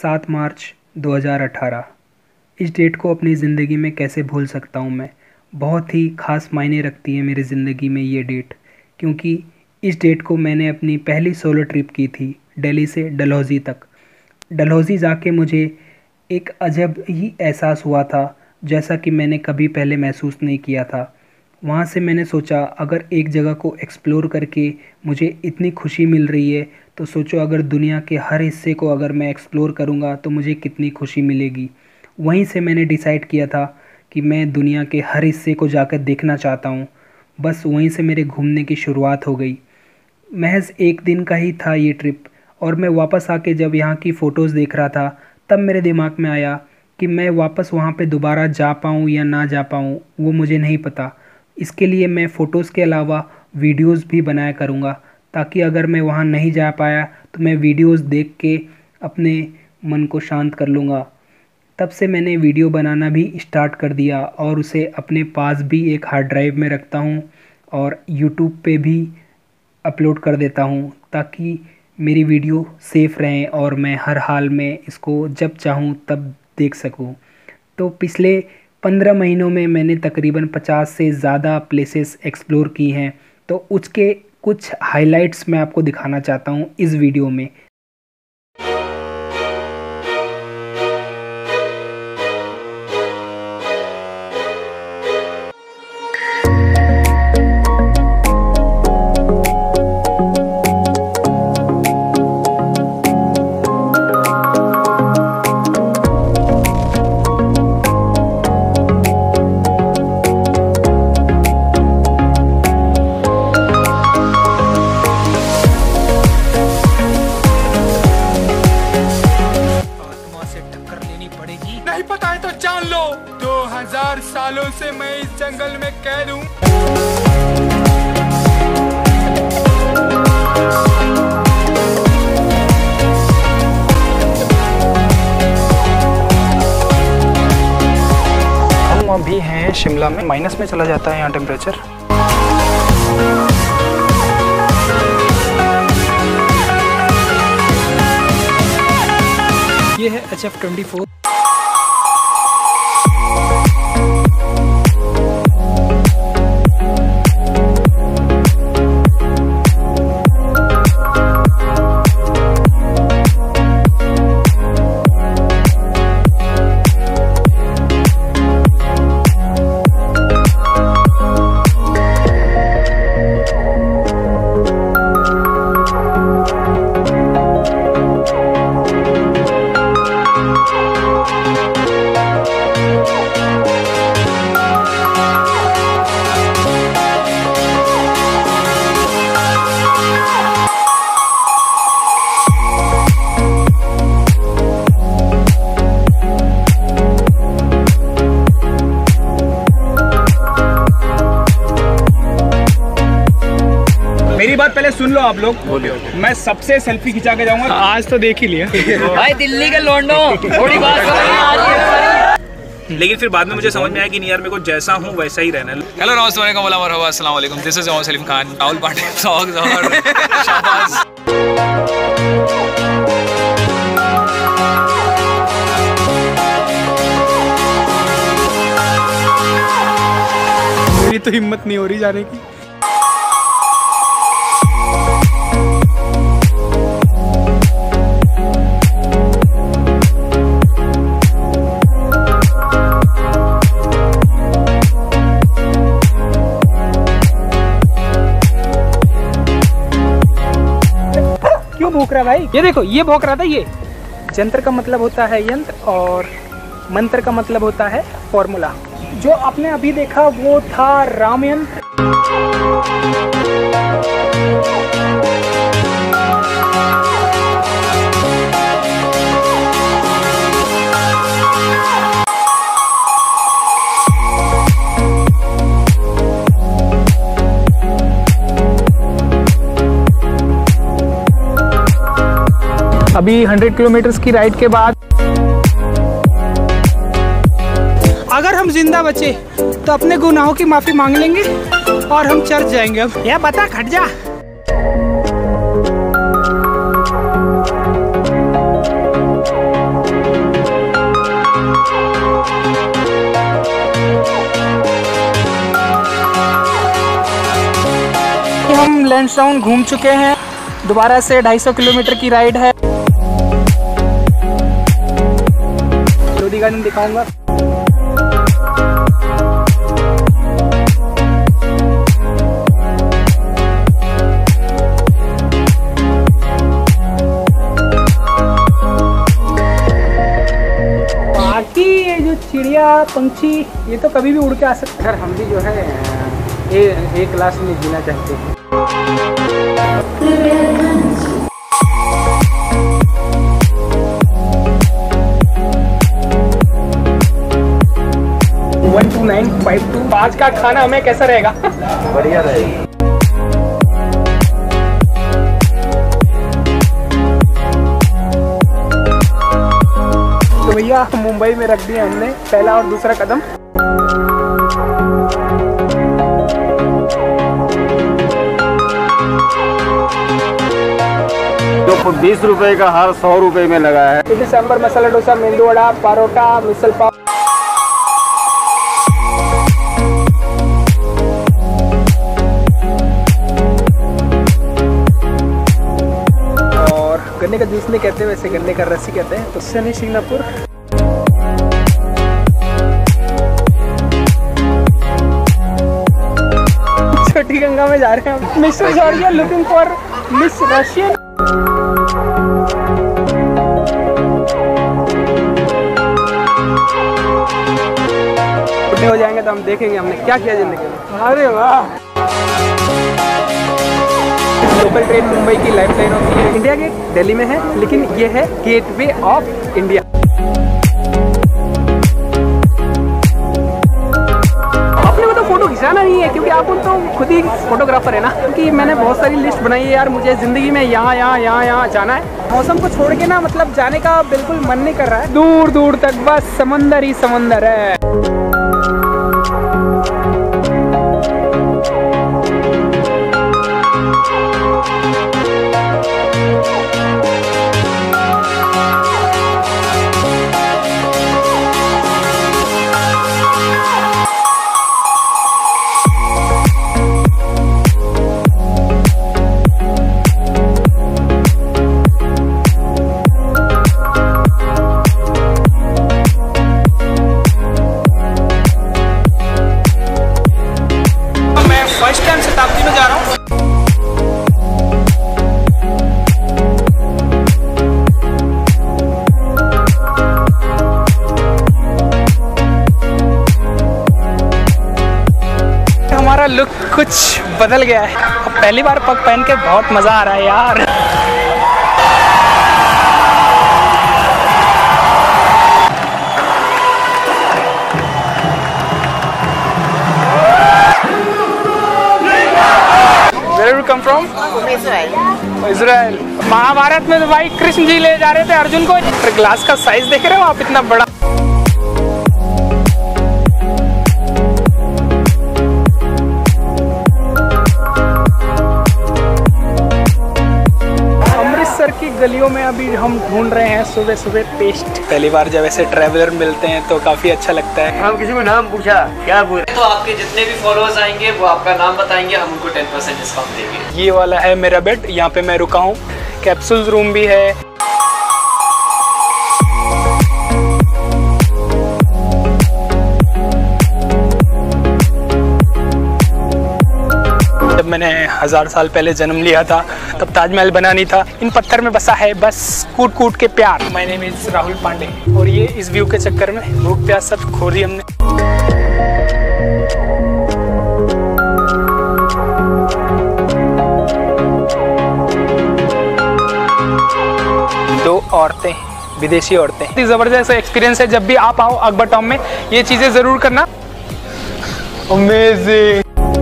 7 मार्च 2018। इस डेट को अपनी ज़िंदगी में कैसे भूल सकता हूँ मैं। बहुत ही ख़ास मायने रखती है मेरी ज़िंदगी में ये डेट, क्योंकि इस डेट को मैंने अपनी पहली सोलो ट्रिप की थी दिल्ली से डलहौज़ी तक। डलहौज़ी जाके मुझे एक अजब ही एहसास हुआ था, जैसा कि मैंने कभी पहले महसूस नहीं किया था। वहाँ से मैंने सोचा, अगर एक जगह को एक्सप्लोर करके मुझे इतनी खुशी मिल रही है तो सोचो अगर दुनिया के हर हिस्से को अगर मैं एक्सप्लोर करूँगा तो मुझे कितनी खुशी मिलेगी। वहीं से मैंने डिसाइड किया था कि मैं दुनिया के हर हिस्से को जाकर देखना चाहता हूँ। बस वहीं से मेरे घूमने की शुरुआत हो गई। महज एक दिन का ही था ये ट्रिप, और मैं वापस आके जब यहाँ की फ़ोटोज़ देख रहा था तब मेरे दिमाग में आया कि मैं वापस वहाँ पे दोबारा जा पाऊँ या ना जा पाऊँ वो मुझे नहीं पता। इसके लिए मैं फ़ोटोज़ के अलावा वीडियोज़ भी बनाया करूँगा, ताकि अगर मैं वहाँ नहीं जा पाया तो मैं वीडियोज़ देख के अपने मन को शांत कर लूँगा। तब से मैंने वीडियो बनाना भी स्टार्ट कर दिया और उसे अपने पास भी एक हार्ड ड्राइव में रखता हूँ और यूट्यूब पे भी अपलोड कर देता हूँ, ताकि मेरी वीडियो सेफ़ रहें और मैं हर हाल में इसको जब चाहूँ तब देख सकूँ। तो पिछले 15 महीनों में मैंने तकरीबन 50 से ज़्यादा प्लेसेस एक्सप्लोर की हैं, तो उसके कुछ हाइलाइट्स मैं आपको दिखाना चाहता हूँ इस वीडियो में। नहीं पता है तो जान लो, 2000 सालों से मैं इस जंगल में कैद हूँ। हम अभी हैं शिमला में, माइनस में चला जाता है यहाँ टेम्परेचर। ये है HF24। मेरी बात पहले सुन लो आप लोग। मैं सबसे सेल्फी खिंचा के जाऊंगा। आज तो देख ही लिया भाई, दिल्ली के लौंडो थोड़ी बात समझ में आ रही है। लेकिन फिर बाद में मुझे समझ में आया कि नहीं यार, मेरे को जैसा हूँ वैसा ही रहना है। हेलो नमस्ते, अस्सलाम वालेकुम, this is Salim Khan, Rahul Pandey songs और शाबाश। मेरी तो हिम्मत नहीं हो रही जाने की। क्यों भूख रहा भाई? ये देखो, ये भौंक रहा था। ये जंतर का मतलब होता है यंत्र और मंत्र का मतलब होता है फॉर्मूला। जो आपने अभी देखा वो था राम यंत्र। अभी 100 किलोमीटर की राइड के बाद अगर हम जिंदा बचे तो अपने गुनाहों की माफी मांग लेंगे और हम चर्च जाएंगे। अब या बता, खट जा। लैंडस्टाउन घूम चुके हैं, दोबारा से 250 किलोमीटर की राइड है। लोधी गार्डन दिखाऊंगा। बाकी ये जो चिड़िया पंछी ये तो कभी भी उड़ के आ सकते हैं। हम भी जो है एक क्लास में जीना चाहते हैं। वन 2952 आज का खाना हमें कैसा रहेगा? बढ़िया रहेगा। तो भैया मुंबई में रख दिया हमने पहला और दूसरा कदम। तो 20 रुपए का हार 100 रुपए में लगा है। इडली सांभर मसाला डोसा मेंदू वड़ा परोटा मिसल पाव। और गन्ने का जूस नहीं कहते, वैसे गन्ने का रस ही कहते हैं। तो शनि सिंगापुर छोटी गंगा में जा रहे हैं। Mister Georgia looking for miss Russian. हो जाएंगे तो हम देखेंगे हमने क्या किया जिंदगी में। अरे वाह, लोकल ट्रेन मुंबई की लाइफ लाइन होती है। इंडिया गेट दिल्ली में है, लेकिन ये है गेटवे ऑफ इंडिया। अपने को तो फोटो खिंचाना नहीं है, क्योंकि आप तो खुद ही फोटोग्राफर है ना। क्योंकि मैंने बहुत सारी लिस्ट बनाई है यार, मुझे जिंदगी में यहाँ यहाँ यहाँ यहाँ जाना है। मौसम को छोड़ के ना मतलब जाने का बिल्कुल मन नहीं कर रहा है। दूर दूर तक बस समंदर ही समंदर है। हमारा लुक कुछ बदल गया है। अब पहली बार पग पहन के बहुत मजा आ रहा है यार। Where do you come from? Israel. Mahabharat में तो भाई कृष्ण जी ले जा रहे थे अर्जुन को। ग्लास का साइज देख रहे हो आप, इतना बड़ा। की गलियों में अभी हम ढूंढ रहे हैं सुबह सुबह पेस्ट। पहली बार जब ऐसे ट्रैवलर मिलते हैं तो काफी अच्छा लगता है। हम किसी को नाम पूछा, क्या बोले? तो आपके जितने भी फॉलोअर्स आएंगे वो आपका नाम बताएंगे, हम उनको 10% डिस्काउंट देंगे। ये वाला है मेरा बेड, यहाँ पे मैं रुका हूँ। कैप्सूल्स रूम भी है। जब मैंने 1000 साल पहले जन्म लिया था तब ताजमहल बना नहीं था। इन पत्थर में बसा है बस कूट कूट के प्यार। My name is Rahul Pandey. और ये इस व्यू के चक्कर में भूख प्यास सब खो दी हमने। दो औरतें, विदेशी औरतें। जबरदस्त एक्सपीरियंस है। जब भी आप आओ अकबर टाउन में ये चीजें जरूर करना। अमेजिंग।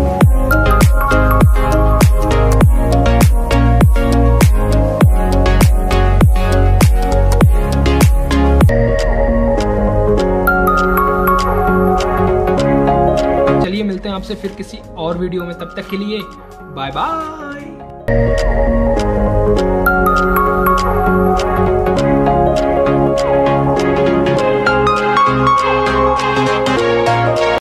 मिलते हैं आपसे फिर किसी और वीडियो में, तब तक के लिए बाय बाय।